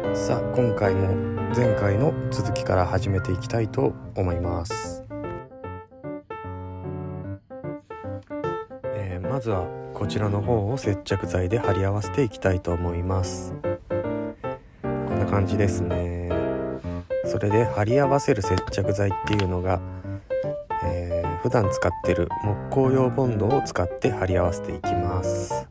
さあ今回も前回の続きから始めていきたいと思います。まずはこちらの方を接着剤で貼り合わせていきたいと思います。こんな感じですね。それで貼り合わせる接着剤っていうのが、普段使ってる木工用ボンドを使って貼り合わせていきます。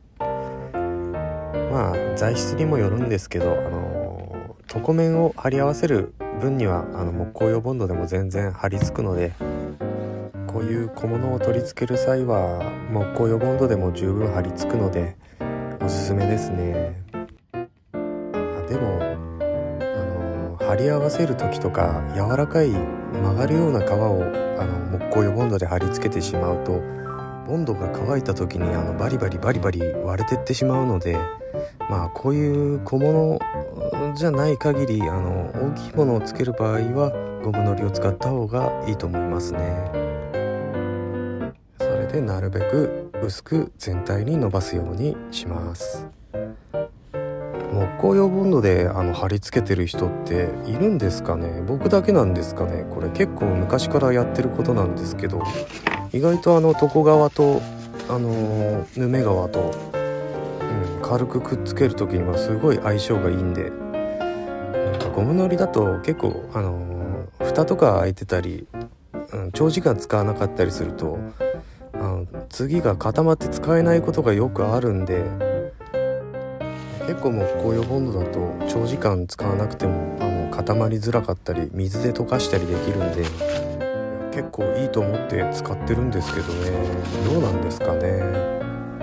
まあ材質にもよるんですけど、床面を貼り合わせる分には木工用ボンドでも全然貼り付くので、こういう小物を取り付ける際は木工用ボンドでも十分貼り付くのでおすすめですね。でも貼り合わせる時とか柔らかい曲がるような皮を木工用ボンドで貼り付けてしまうと、ボンドが乾いた時にバリバリ割れてってしまうので、こういう小物じゃない限り大きいものをつける場合はゴムのりを使った方がいいと思いますね。それでなるべく薄く全体に伸ばすようにします。木工用ボンドで貼り付けてる人っているんですかね。僕だけなんですかね。これ結構昔からやってることなんですけど、意外と床側とヌメ側と、軽くくっつける時にはすごい相性がいいんで、ゴムのりだと結構蓋とか開いてたり、長時間使わなかったりすると次が固まって使えないことがよくあるんで、結構木工用ボンドだと長時間使わなくても固まりづらかったり水で溶かしたりできるんで、結構いいと思って使ってるんですけどね。どうなんですかね。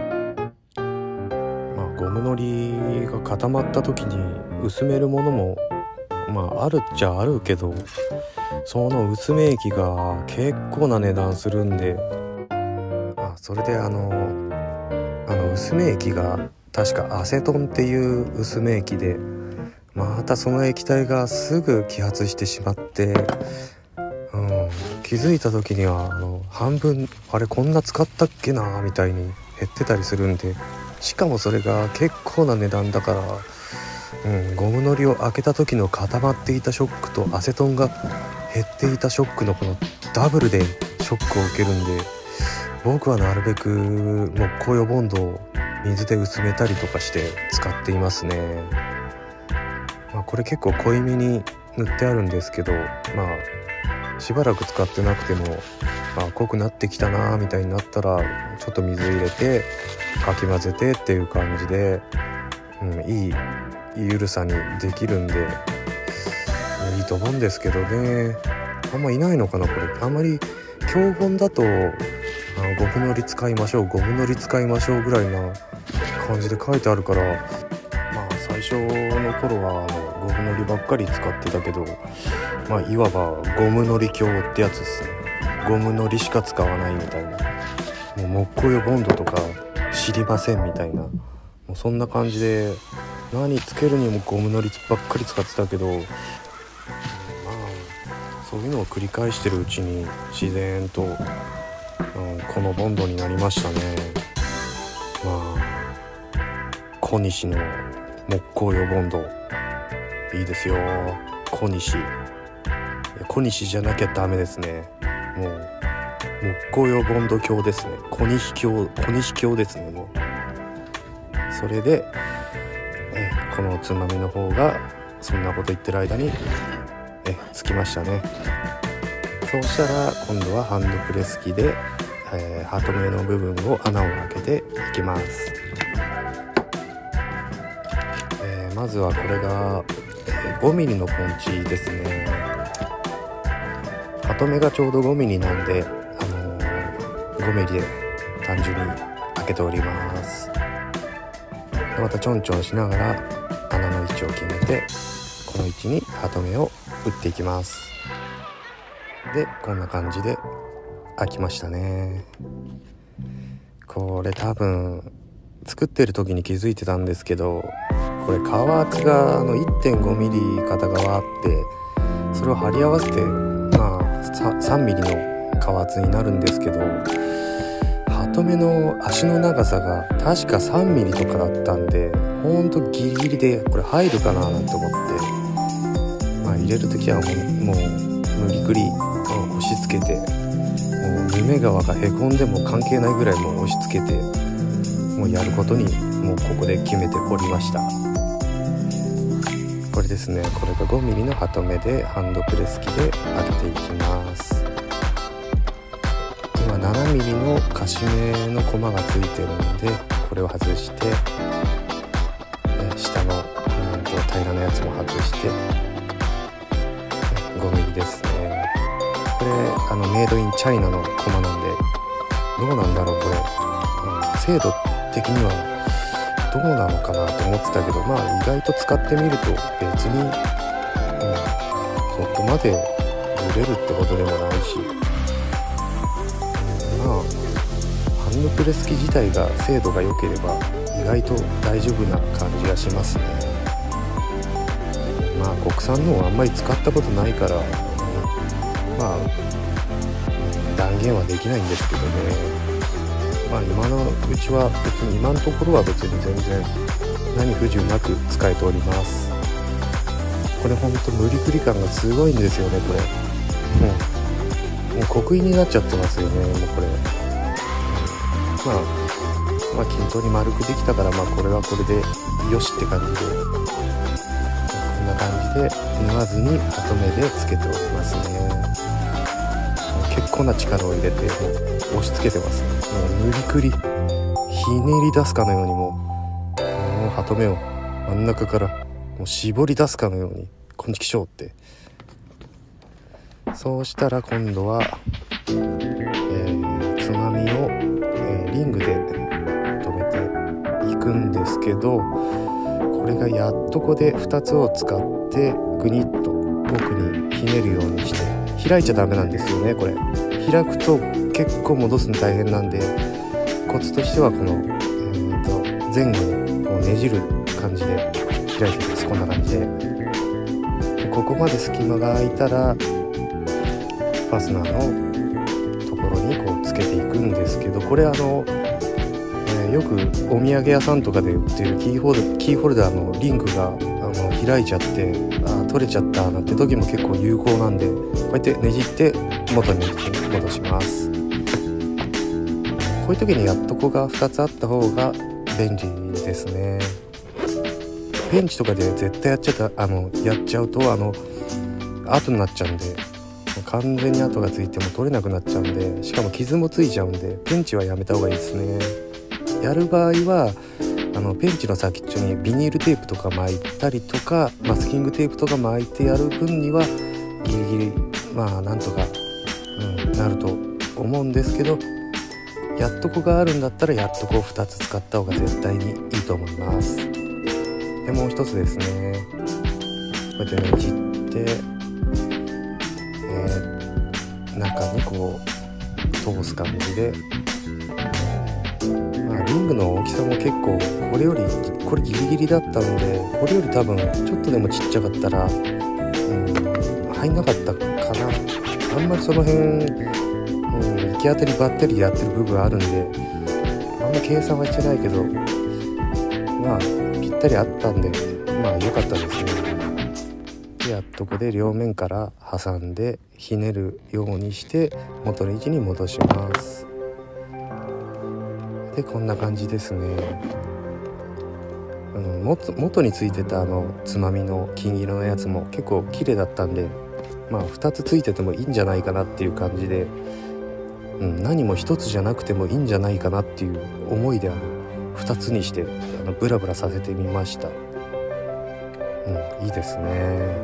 ゴムのりが固まった時に薄めるものもあるっちゃあるけど、その薄め液が結構な値段するんで、それで薄め液が確かアセトンっていう薄め液で、またその液体がすぐ揮発してしまって、気づいた時には半分こんな使ったっけなみたいに減ってたりするんで、しかもそれが結構な値段だから、ゴムのりを開けた時の固まっていたショックとアセトンが減っていたショックのこのダブルでショックを受けるんで、僕はなるべく木工用ボンドを水で薄めたりとかして使っていますね。これ結構濃いめに塗ってあるんですけど、しばらく使ってなくても、濃くなってきたなみたいになったらちょっと水入れてかき混ぜてっていう感じで、いい緩さにできるんでいいと思うんですけどね。あんまいないのかなこれ。あんまり教本だとゴムのり使いましょうぐらいな感じで書いてあるから、最初の頃はゴムのりばっかり使ってたけど、いわばゴムのり教ってやつですね。ゴムのりしか使わないみたいな、もう木工用ボンドとか知りませんみたいな、もうそんな感じで何つけるにもゴムのりばっかり使ってたけど、そういうのを繰り返してるうちに自然と、このボンドになりましたね。小西の木工用ボンドいいですよ。小西じゃなきゃダメですね。もう木工用ボンド教ですね。小西教ですね。もうそれで、このつまみの方がそんなこと言ってる間につきましたね。そうしたら今度はハンドプレス機で、ハトメの部分を穴を開けていきます。まずはこれが、5ミリのポンチですね。ハトメがちょうど5ミリなんで、5ミリで単純に開けております。またちょんちょんしながら穴の位置を決めて、この位置にハトメを打っていきます。でこんな感じで開きましたね。これ多分作ってる時に気づいてたんですけど、これ皮厚が1.5 ミリ片側あって、それを貼り合わせて3ミリの皮厚になるんですけど、ハとめの足の長さが確か3ミリとかだったんで、ほんとギリギリでこれ入るかななんて思って、入れる時はもう無理くり押し付けて、もう夢川がへこんでも関係ないぐらいもう押し付けて、もうやることにもうここで決めておりました。これですね、これが5ミリのハトメでハンドプレス機で当てていきます。今7ミリのカシメのコマがついてるんで、これを外して、下の平らなやつも外して5ミリですね。これメイドインチャイナのコマなんで、どうなんだろうこれ、精度的にはどうなのかなと思ってたけど、意外と使ってみると別に、そこまでずれるってことでもないし、ハンドプレス機自体が精度が良ければ意外と大丈夫な感じがしますね。国産のをあんまり使ったことないから、断言はできないんですけどね。今のうちは別に、今のところは別に全然何不自由なく使えております。これほんと無理くり感がすごいんですよね。これもう刻印になっちゃってますよね。もうこれ均等に丸くできたから、これはこれでよしって感じで、こんな感じで縫わずにハトメでつけておりますね。結構な力を入れて押し付けてますね。無理くりひねり出すかのように、もうハトメを真ん中からもう絞り出すかのように、こんちきしょうって。そうしたら今度は、つまみを、リングで留めていくんですけど、これがやっとこで2つを使ってグニッと奥にひねるようにして、開いちゃダメなんですよね。これ開くと結構戻すの大変なんで、コツとしてはこの、前後にこうねじる感じで開いています。こんな感じで、ここまで隙間が空いたらファスナーのところにこうつけていくんですけど、これよくお土産屋さんとかで売ってるキーホルダーのリングが開いちゃって取れちゃったなんて時も結構有効なんで、こうやってねじって元に戻します。こういう時にやっとこが2つあった方が便利ですね。ペンチとかで絶対やっちゃうと後になっちゃうんで、完全に跡がついても取れなくなっちゃうんで、しかも傷もついちゃうんで、ペンチはやめた方がいいですね。やる場合はペンチの先っちょにビニールテープとか巻いたりとか、マスキングテープとか巻いてやる分にはギリギリなんとか、なると思うんですけど、やっとこがあるんだったらやっとこを2つ使った方が絶対にいいと思います。でもう一つですね、こうやってねじって、中にこう通す感じで、リングの大きさも結構これギリギリだったので、これより多分ちょっとでもちっちゃかったら、入んなかったかな。あんまりその辺、行き当たりばったりやってる部分あるんで、あんま計算はしてないけど、ぴったりあったんで良かったですね。でやっとこで両面から挟んでひねるようにして元の位置に戻します。でこんな感じですね。元についてたつまみの金色のやつも結構綺麗だったんで、2つついててもいいんじゃないかなっていう感じで、何も1つじゃなくてもいいんじゃないかなっていう思いで2つにしてブラブラさせてみました。いいですね。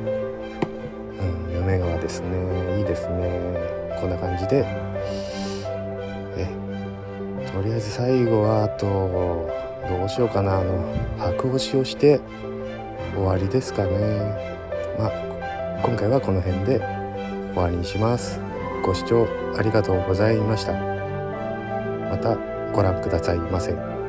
夢川ですね。いいですね。こんな感じで、とりあえず最後はどうしようかな、白押しをして終わりですかね。今回はこの辺で終わりにします。ご視聴ありがとうございました。またご覧くださいませ。